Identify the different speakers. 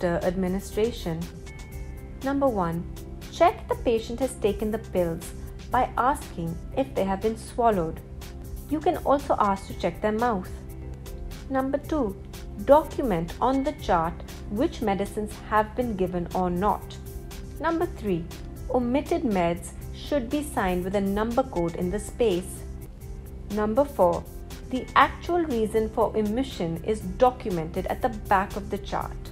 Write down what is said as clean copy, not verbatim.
Speaker 1: after administration. Number 1. Check the patient has taken the pills by asking if they have been swallowed. You can also ask to check their mouth. Number 2. Document on the chart which medicines have been given or not. Number 3. Omitted meds should be signed with a number code in the space. Number 4. The actual reason for omission is documented at the back of the chart.